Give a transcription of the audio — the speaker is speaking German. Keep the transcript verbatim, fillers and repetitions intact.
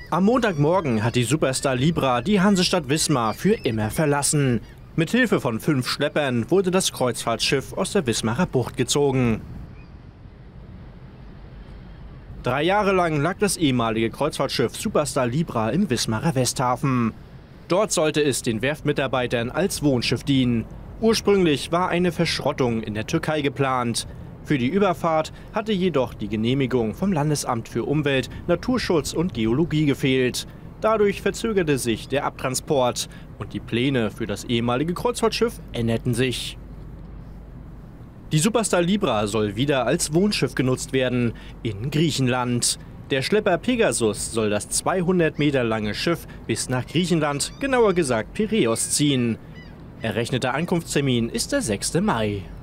Am Montagmorgen hat die Superstar Libra die Hansestadt Wismar für immer verlassen. Mithilfe von fünf Schleppern wurde das Kreuzfahrtschiff aus der Wismarer Bucht gezogen. Drei Jahre lang lag das ehemalige Kreuzfahrtschiff Superstar Libra im Wismarer Westhafen. Dort sollte es den Werftmitarbeitern als Wohnschiff dienen. Ursprünglich war eine Verschrottung in der Türkei geplant. Für die Überfahrt hatte jedoch die Genehmigung vom Landesamt für Umwelt, Naturschutz und Geologie gefehlt. Dadurch verzögerte sich der Abtransport und die Pläne für das ehemalige Kreuzfahrtschiff änderten sich. Die Superstar Libra soll wieder als Wohnschiff genutzt werden in Griechenland. Der Schlepper Pegasus soll das zweihundert Meter lange Schiff bis nach Griechenland, genauer gesagt Piräus, ziehen. Errechneter Ankunftstermin ist der sechste Mai.